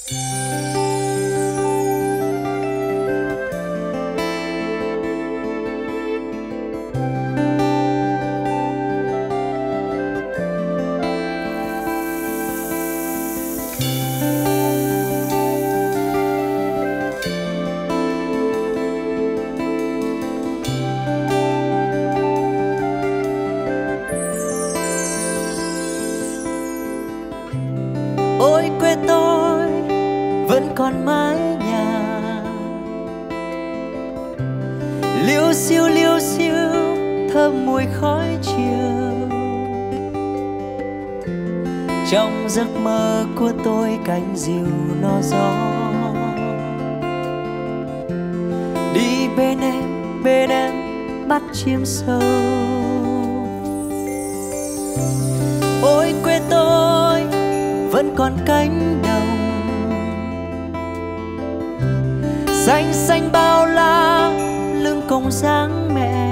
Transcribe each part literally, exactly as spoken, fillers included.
Ôi quê tôi vẫn còn mái nhà, liêu xiêu liêu xiêu thơm mùi khói chiều. Trong giấc mơ của tôi cánh diều no gió, đi bên em bên em bắt chim sâu. Ôi quê tôi vẫn còn cánh đồng, xanh xanh bao la lưng còng dáng mẹ.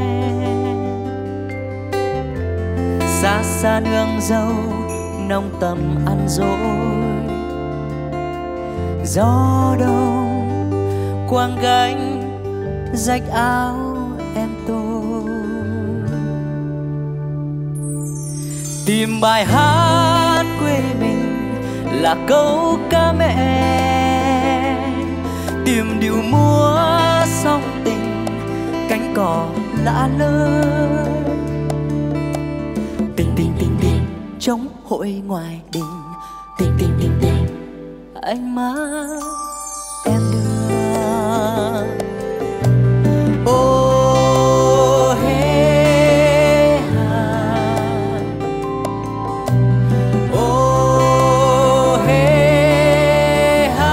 Xa xa nương dâu nông tầm ăn dối, gió đông quang gánh rách áo em tôi. Tìm bài hát quê mình là câu ca mẹ, tìm điệu múa song tình cánh cỏ lạ lơi. Tình tình tình tình trống hội ngoài đình, tình tình tình tình anh má em đưa. Ô hê hà, ô hê hà,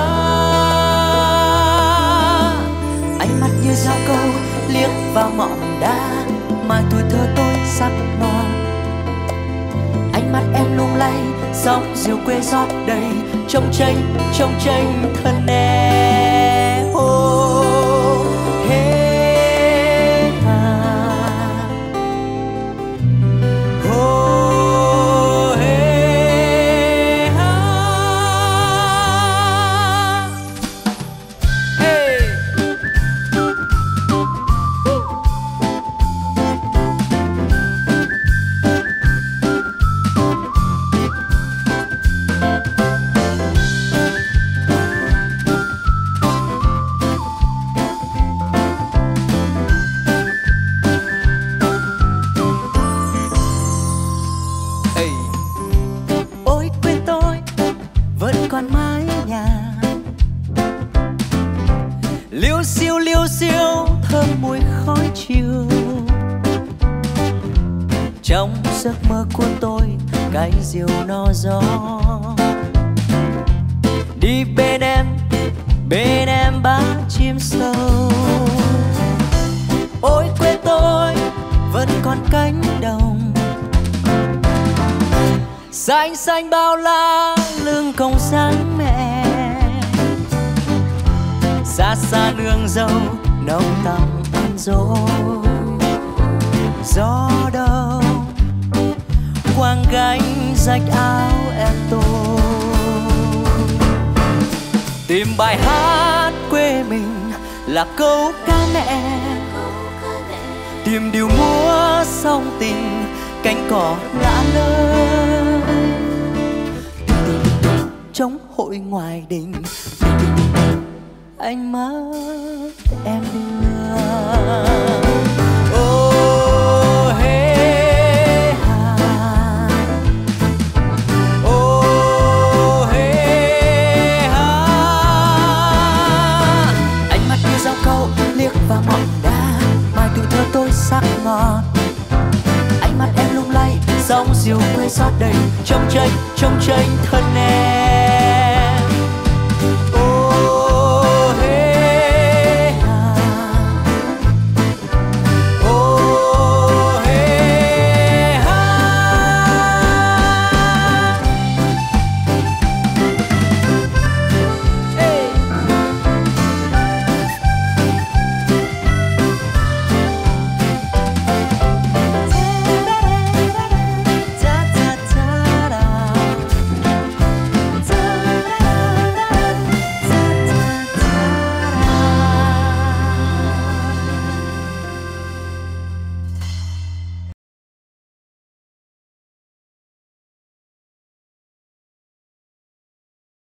ánh mắt như dao câu liếc vào ngọn đá, mà tuổi thơ tôi sắc non. Ánh mắt em lung lay sóng diều quê rót đầy, trong tranh trong tranh thân em. Ô hê hà, ô hê hà. Hey. Ôi quê tôi vẫn còn mái nhà, liêu xiêu liêu xiêu thơm mùi khói chiều. Trong giấc mơ của tôi cánh diều no gió, đi bên em bên em bá chim sâu. Ôi quê tôi vẫn còn cánh đồng, xanh xanh bao la lưng còng sáng mẹ. Xa xa nương dâu nông tầm ăn dối, gió đông quang gánh rách áo em tôi. Tìm bài hát quê mình là câu ca mẹ, tìm điệu múa song tình cánh cỏ lạ lơi. Trống hội ngoài đình, anh má em đưa. Ô hê hà, ô hê hà, ánh mắt như dao câu liếc vào ngọn đá, mai tuổi thơ tôi sắc ngọt. Ánh mắt em lung lay sóng diều quê rót đầy, trong tranh trong tranh thân em.